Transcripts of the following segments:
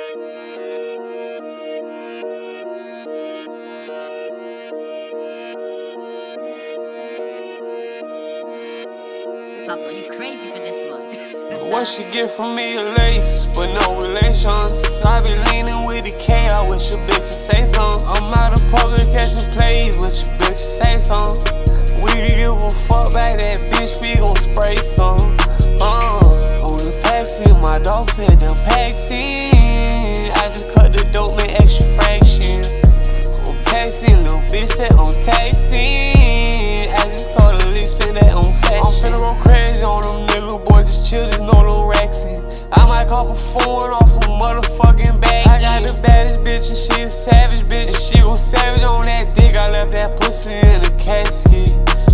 Pablo, you crazy for this one. What she get from me a lace, but no relations. I be leaning with the K, I wish a bitch would say something. I'm out of poker catching plays, wish a bitch would say something. We give a fuck back that bitch, we gon' spray some. Oh, the packs in, my dog said them packs in. I just cut the dope, make extra fractions. I'm taxing, little bitch said I'm taxing. I just called the list, spend that on fashion. I'm finna go crazy on them nigga, boy, just chill, just know them racks in. I might cop a phone off a motherfucking bag. I got the baddest bitch and she a savage bitch. And she gon' savage on that dick, I left that pussy in a casket.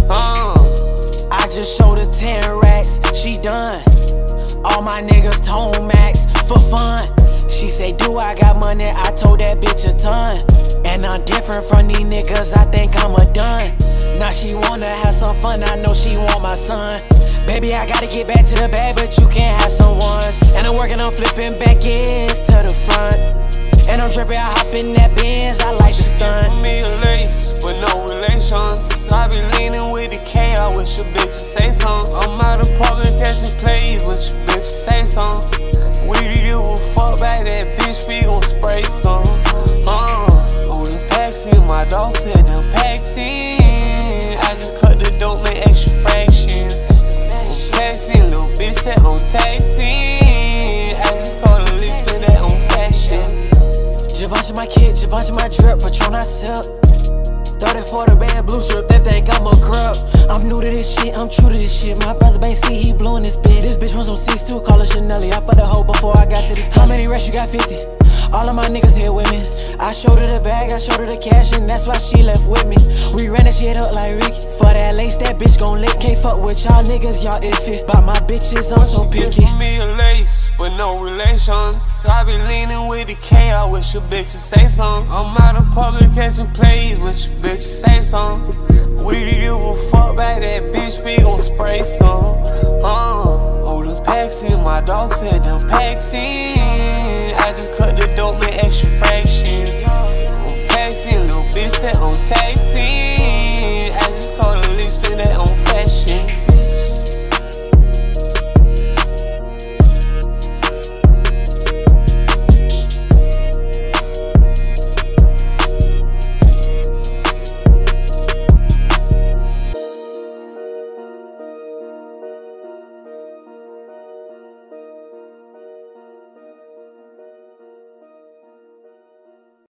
I just showed her 10 racks, she done. All my niggas tone max for fun. She say, do I got money? I told that bitch a ton. And I'm different from these niggas, I think I'm a done. Now she wanna have some fun, I know she want my son. Baby, I gotta get back to the bag, but you can't have some ones. And I'm working on flipping back ends to the front. And I'm dripping, I hop in that Benz, I like the stunt. For me a lace, but no relations. I be leaning with the K, I wish a bitch would say something. I'm out of poker catching plays, wish a bitch would say something. We give a fuck back that bitch, we gon' spray some. Oh, the packs in, my dog said them packs in. I just cut the dope, make extra fractions. I'm taxing, little bitch said I'm taxing. I just called the list, spend that on fashion. Givenchy my kid, Givenchy my drip, Patron I sip. 30 for the bad blue strip, they think I'm a crip. I'm new to this shit, I'm true to this shit. My brother Bank C, he blowin' this bitch. This bitch wants some 6'2", call her Chanelly. I fucked the hoe before I got to the top. How many racks you got? 50. All of my niggas here with me. I showed her the bag, I showed her the cash, and that's why she left with me. We ran that shit up like Ricky. For that lace, that bitch gon' lick. Can't fuck with y'all niggas, y'all iffy. By my bitches, I'm so picky. For me a lace, but no relations. I be leaning with the K, I wish a bitch would say something. I'm out of poker catching plays, wish a bitch would say something. We give a fuck back that bitch, we gon' spray some. Oh, the packs in, my dog said them packs in. I just cut the dope, make extra fractions. I'm taxing, little bitch said I'm taxing.